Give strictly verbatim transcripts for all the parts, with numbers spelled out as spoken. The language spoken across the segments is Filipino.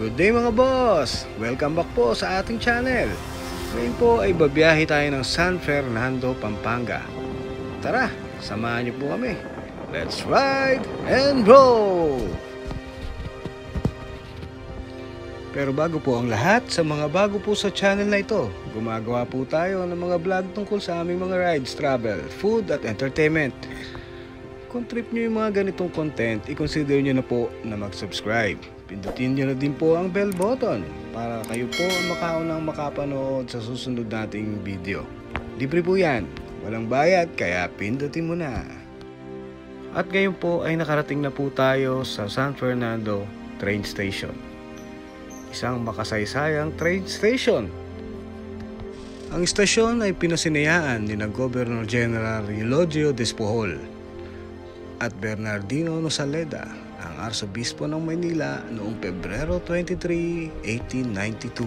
Good day mga boss! Welcome back po sa ating channel. Ngayon po ay babiyahe tayo ng San Fernando, Pampanga. Tara, samahan niyo po kami. Let's ride and roll! Pero bago po ang lahat, sa mga bago po sa channel na ito, gumagawa po tayo ng mga vlog tungkol sa aming mga rides, travel, food at entertainment. Kung trip nyo yung mga ganitong content, i-consider nyo na po na mag-subscribe. Pindutin nyo na din po ang bell button para kayo po makaunang makapanood sa susunod nating video. Libre po yan, walang bayad, kaya pindutin mo na. At ngayon po ay nakarating na po tayo sa San Fernando Train Station. Isang makasaysayang train station. Ang istasyon ay pinasinayaan ni na Governor General Eulogio Despujol at Bernardino Nosaleda, ang Arsobispo ng Maynila noong Pebrero twenty-three, eighteen ninety-two.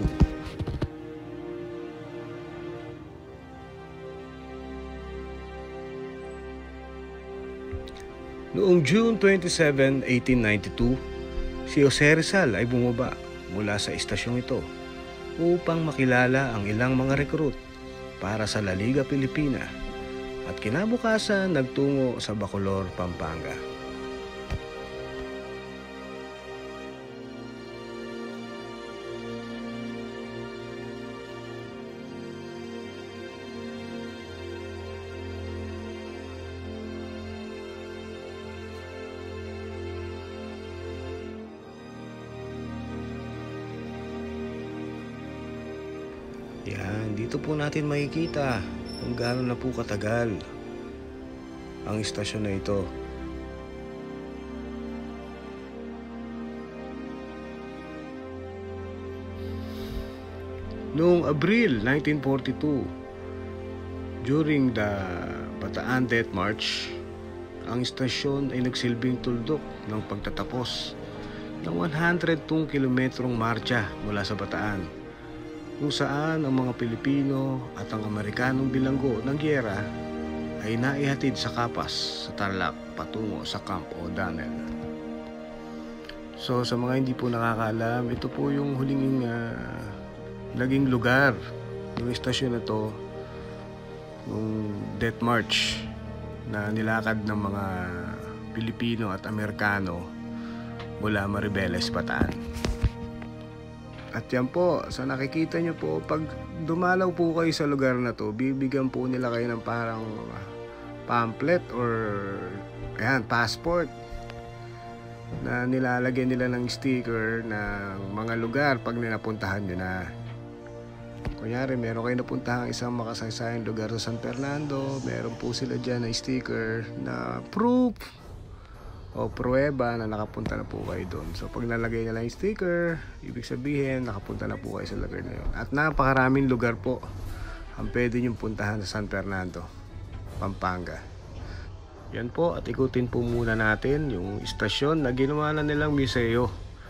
Noong June twenty-seven, eighteen ninety-two, si Jose Rizal ay bumaba mula sa istasyong ito upang makilala ang ilang mga recruit para sa La Liga Pilipina at kinabukasan nagtungo sa Bacolor, Pampanga. Yan, dito po natin makikita kung gaano na po katagal ang istasyon na ito. Noong Abril nineteen forty-two, during the Bataan Death March, ang istasyon ay nagsilbing tuldok ng pagtatapos ng one hundred two kilometrong marcha mula sa Bataan, kung saan ang mga Pilipino at ang Amerikanong bilanggo ng giyera ay naihatid sa Kapas sa Tarlac patungo sa Camp O'Donnell. So sa mga hindi po nakakaalam, ito po yung huling uh, naging lugar ng istasyon na to nung Death March na nilakad ng mga Pilipino at Amerikano mula Maribeles, Bataan. At yan po, sa nakikita nyo po, pag dumalaw po kayo sa lugar na to, bibigyan po nila kayo ng parang pamphlet or ayan, passport na nilalagyan nila ng sticker ng mga lugar pag ninapuntahan nyo na. Kunyari, meron kayo napuntahan isang makasaysayang lugar sa San Fernando, meron po sila dyan na sticker na proof o pruweba na nakapunta na po kayo doon. So pag nalagay nila yung sticker, ibig sabihin nakapunta na po kayo sa lugar na yun. At napakaraming lugar po ang pwede nyong puntahan sa San Fernando, Pampanga. Yan po, at ikutin po muna natin yung istasyon na ginawa na nilang museo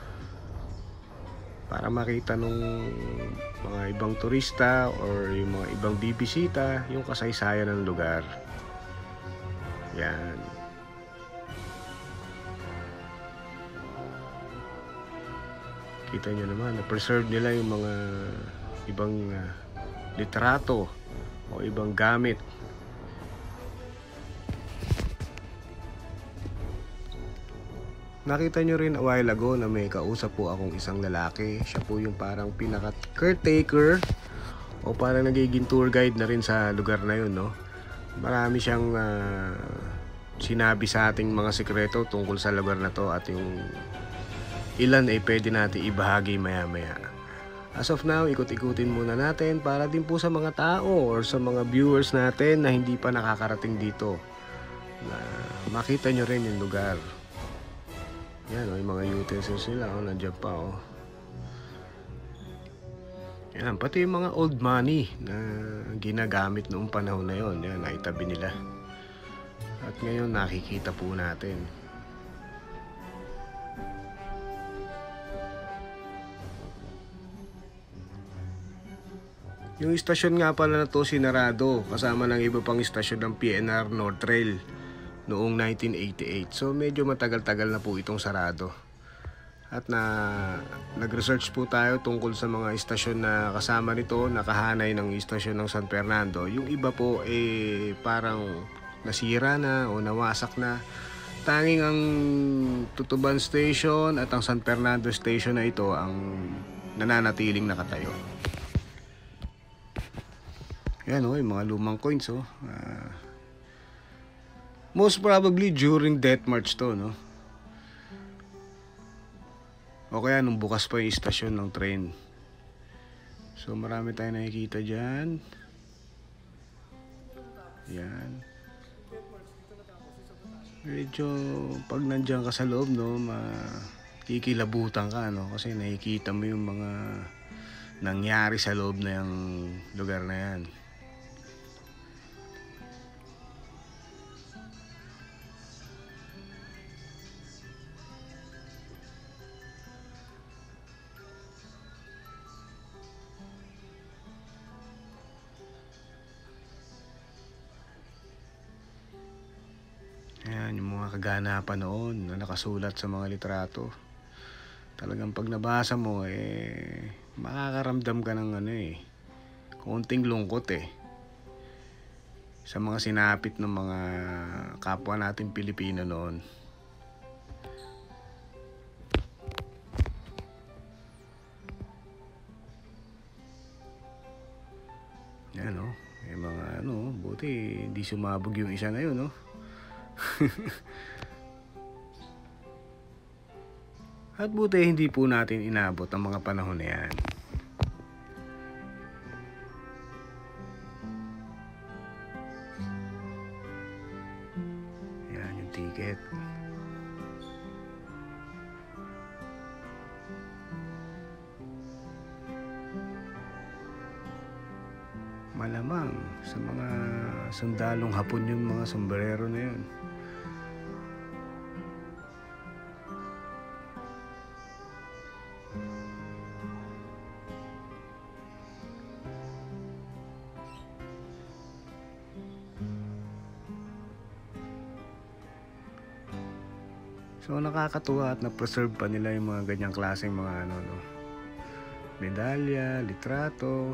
para makita nung mga ibang turista or yung mga ibang bibisita yung kasaysayan ng lugar. Yan. Kita nyo naman, na-preserve nila yung mga ibang uh, litrato o ibang gamit. Nakita nyo rin a while ago na may kausap po akong isang lalaki. Siya po yung parang pinaka-caretaker o parang nagiging tour guide na rin sa lugar na yun, no? Marami siyang uh, sinabi sa ating mga sekreto tungkol sa lugar na to at yung ilan ay pwede natin ibahagi maya maya. As of now, ikot-ikutin muna natin para din po sa mga tao or sa mga viewers natin na hindi pa nakakarating dito na makita nyo rin yung lugar. Yan o, yung mga utensils nila o, nandiyan pa o. Yan, pati yung mga old money na ginagamit noong panahon na yon, yan, naitabi nila. At ngayon nakikita po natin. Yung istasyon nga pala na to sinarado kasama ng iba pang istasyon ng P N R North Rail noong nineteen eighty-eight. So medyo matagal-tagal na po itong sarado. at na nag-research po tayo tungkol sa mga istasyon na kasama nito, nakahanay ng istasyon ng San Fernando. Yung iba po eh parang nasira na o nawasak na. Tanging ang Tutuban Station at ang San Fernando Station na ito ang nananatiling nakatayo. Yan o, oh, yung mga lumang coins oh. Uh, most probably during Death March to, no? O kaya nung bukas pa yung istasyon ng train. So marami tayong nakikita dyan. Yan. Medyo pag nandiyan ka sa loob, no, makikilabutan ka, no? Kasi nakikita mo yung mga nangyari sa loob na yung lugar na yan. Ayan, yung mga kaganapan noon na nakasulat sa mga litrato. Talagang pag nabasa mo, eh, makakaramdam ka ng ano eh, konting lungkot eh. Sa mga sinapit ng mga kapwa natin Pilipino noon. Yan o, oh, may mga ano, buti hindi sumabog yung isa na yun, no? At buti hindi po natin inabot ang mga panahon na yan. Yan yung ticket. Malamang sa mga sundalong Hapon yung mga sombrero na yun. So nakakatuwa at na-preserve pa nila yung mga ganyang klaseng mga ano, no, medalya, litrato.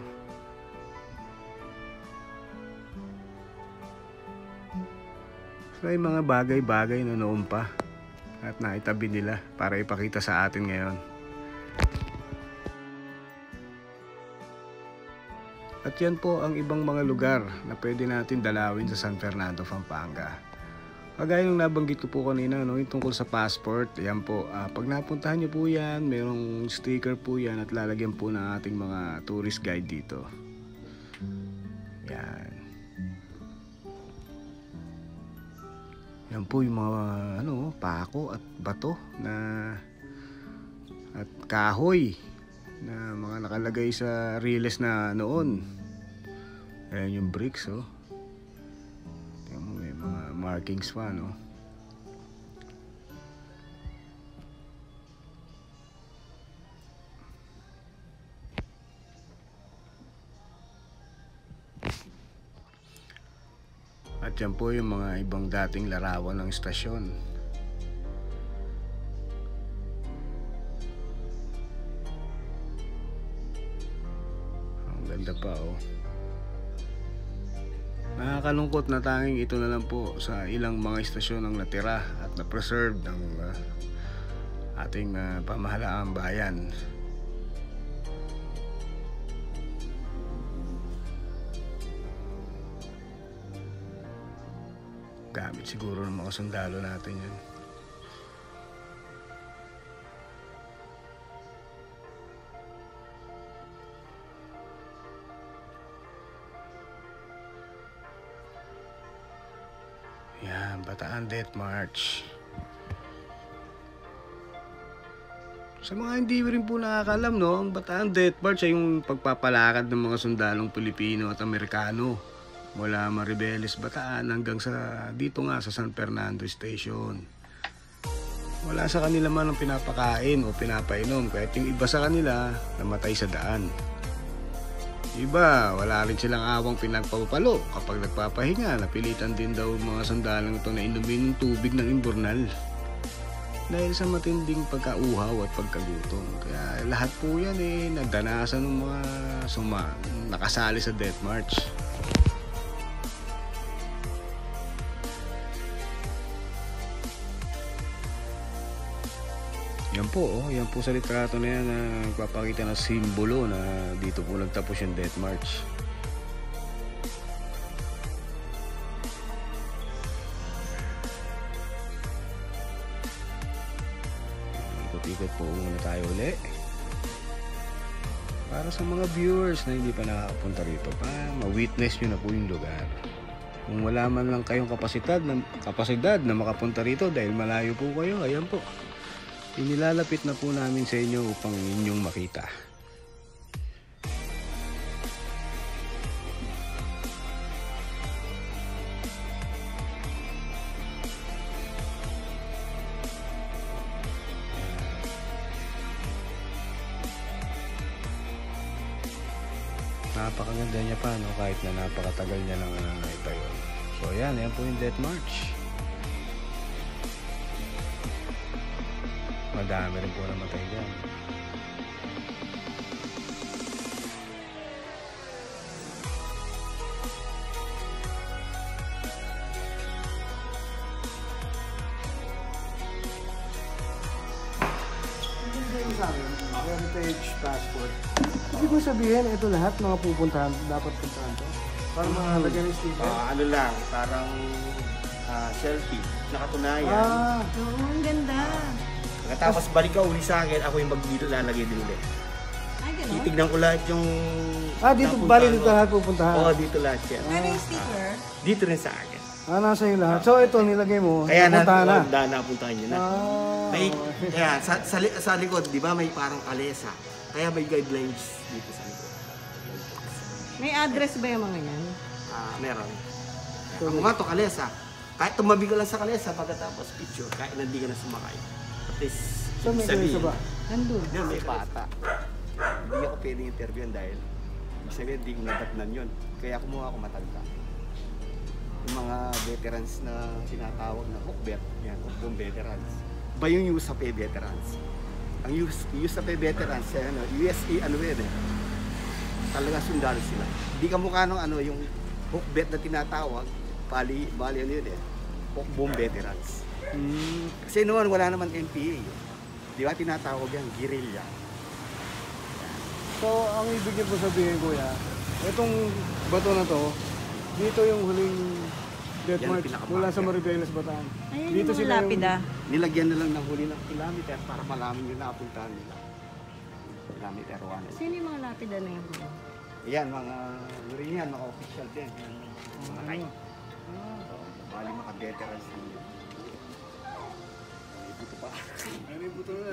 So yung mga bagay-bagay na noon pa at naitabi nila para ipakita sa atin ngayon. At yan po ang ibang mga lugar na pwede natin dalawin sa San Fernando, Pampanga. Kagaya ng nabanggit ko po kanina, no, yung tungkol sa passport, yan po, uh, pag napuntahan nyo po yan, mayroong sticker po yan at lalagyan po ng ating mga tourist guide dito. Yan. Yan po yung mga ano, pako at bato na at kahoy na mga nakalagay sa riles na noon. Ayan yung bricks, oh. May mga markings pa, no? At yan po yung mga ibang dating larawan ng istasyon. Ang ganda pa, oh. Nakakalungkot na tanging ito na lang po sa ilang mga istasyon ang natira at na-preserve ng uh, ating uh, pamahalaang bayan. Gamit siguro ng mga sundalo natin yan. Yan, Bataan Death March. Sa mga hindi rin po nakakalam, no, ang Bataan Death March ay yung pagpapalakad ng mga sundalong Pilipino at Amerikano mula Maribeles, Bataan hanggang sa dito nga sa San Fernando Station. Wala sa kanila man ang pinapakain o pinapainom, kahit yung iba sa kanila namatay sa daan. Iba, wala rin silang awang pinagpapalo kapag nagpapahinga. Napilitan din daw mga sandalang ito na inumin ng tubig ng imburnal. dahil sa matinding pagkauhaw at pagkagutom. Kaya lahat po yan eh nagdanasan ng mga suma nakasali sa Death March. Yan po, oh, yan po sa litrato na yan na nagpapakita ng simbolo na dito po nagtapos yung Death March. Ikot-ikot po muna tayo uli para sa mga viewers na hindi pa nakakapunta rito, para ma-witness nyo na po yung lugar. Kung wala man lang kayong kapasidad na, kapasidad na makapunta rito dahil malayo po kayo, ayan po, inilalapit na po namin sa inyo upang inyong makita. Napakaganda niya pa, no? Kahit na napakatagal niya nang uh, itayo. So ayan, ayan po yung Death March. Madami rin po namatay dyan. Heritage passport. Hindi ko sabihin, ito lahat mga pupuntahan, dapat puntahan to. Parang mga hmm. lagyan ng sticker. Uh, ano lang, parang uh, selfie. Nakatunayan. Ah, oo, ang ganda. Tapos balik ka uli sa akin, ako yung maglalagay din ulit. Ay, gano'n? Titignan ko lahat yung... Ah, dito, bali dito lahat pupuntahan? Oo, dito lahat yan. Pero yung sticker? Ah, dito rin sa akin. Ah, nasa yung lahat. So ito, nilagay mo, kaya napuntahan na. Kaya na, napuntahan nyo na. Ah, may, kaya, sa, sa, sa likod, di ba, may parang kalesa. Kaya may guidelines dito sa likod. May address ba yung mga yan? Ah, meron. So, ako nga to, kalesa. Kahit tumabi ka lang sa kalesa, pagkatapos picture, kahit hindi ka na sumakay. At least, so may kalesa ba? Nandun. Yan, may bata. Hindi ako pwedeng interviewan dahil ibig sabihin, hindi ko nadatnan yun. Kaya kumuha ako matanda. Yung mga veterans na tinatawag na hukbet, yan, hukbong veterans. Ba yung U S A P veterans? Ang U S A P veterans, ano, U S A, ano yun eh, talaga sundalo sila. Hindi ka mukha nung ano, yung hukbet na tinatawag, bali, bali ano yun eh, hukbong veterans. Hmm. Kasi noon wala naman N P A. Di ba tinatawag yan, guerrilla. So, ang ibig niyo po sabihin, kuya, itong bato na to, dito yung huling Death March mula sa Maribeles, Bataan. Ayun Dito yung sila mga lapida. Yung, nilagyan na lang ng huli ng kilometer para malaman yung napuntahan nila. Kilometer one. Sino yung mga lapida na yun? Yan, mga, yun yan, mga official din. Yan, mga kay. Bali mga veterans din yun. May buto pa. Ano yung buto na?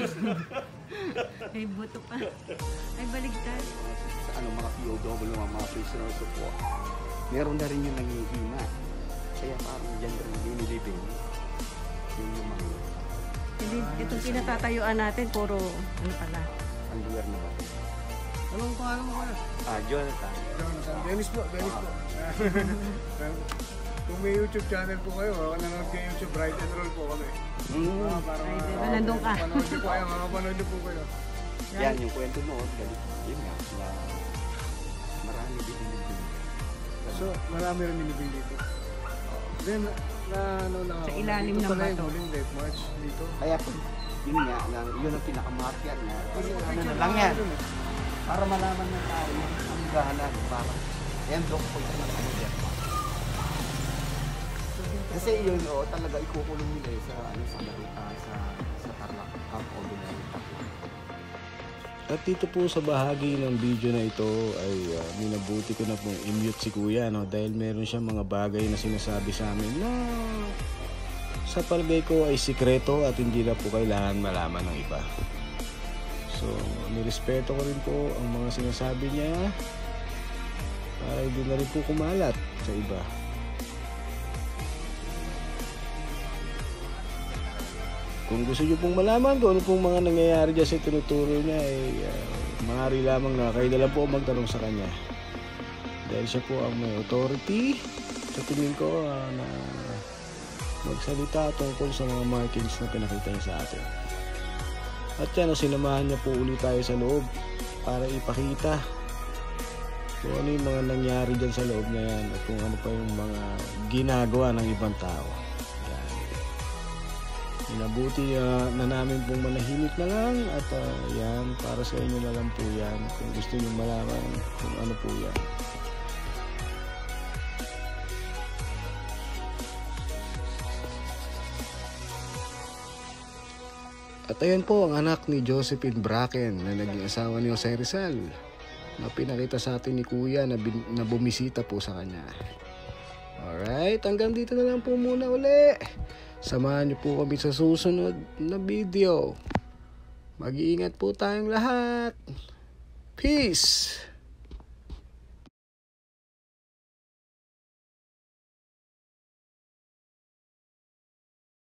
May buto pa. Ay, baligtad. Sa ano, mga P O W, mga, mga prisoners of war. Meron na rin yung nangihina. Kaya parang dyan rin dinilibing. Yun yung mga... Hindi, itong pinatatayuan natin, puro, ano pala? Ang lugar na ba? Anong pangalan mo kuya? Ah, Jonathan. Jonathan. Dennis po, Dennis po. Kung may YouTube channel po kayo, nanonood kayo YouTube, Bright and Roll po kami. Mm. Ah, para Ay, ma- diba, nandun ka. Mapanood niyo po kayo, mapanood niyo po kayo. Yan, yung kwento noon, galit. Yun nga, na marami din dinilibing. So, marami rin nilibing dito. Then, na ano na Sa ilalim dito ng pala bato. yung huling Death March dito. Kaya po, yun nga, na, yun ang pinakamarker na. Kasi ano na lang yan. Para malaman ng tao yung ang gahanan. Para, yan, doon po yung ano yan. Kasi yun, oh, talaga ikukulong nila eh, sa, ano, sa Marita, sa, sa Tarlac, Camp Ordinary Tarlac. At dito po sa bahagi ng video na ito ay uh, minabuti ko na pong i-mute si kuya, no? Dahil meron siyang mga bagay na sinasabi sa amin na sa palagay ko ay sikreto at hindi na po kailangan malaman ng iba. So, nirespeto ko rin po ang mga sinasabi niya para hindi na rin po kumalat sa iba. Kung gusto nyo pong malaman kung ano pong mga nangyayari dyan sa tinuturo niya, ay uh, maaari lamang na kayo na lang po magtanong sa kanya. Dahil siya po ang may authority sa tingin ko uh, na magsalita tungkol sa mga markings na pinakita niya sa atin. At yan, sinamahan niya po ulit tayo sa loob para ipakita kung ano yung mga nangyari dyan sa loob na yan at kung ano pa yung mga ginagawa ng ibang tao. Yan. Inabuti uh, na namin pong manahimik na lang at uh, yan, para sa inyo na lang po yan kung gusto nyo malaman kung ano po yan. At ayan po ang anak ni Josephine Bracken na naging asawa ni Jose Rizal na pinakita sa atin ni Kuya na, bin, na bumisita po sa kanya. Alright, hanggang dito na lang po muna uli. Samahan niyo po kami sa susunod na video. Mag-iingat po tayong lahat. Peace!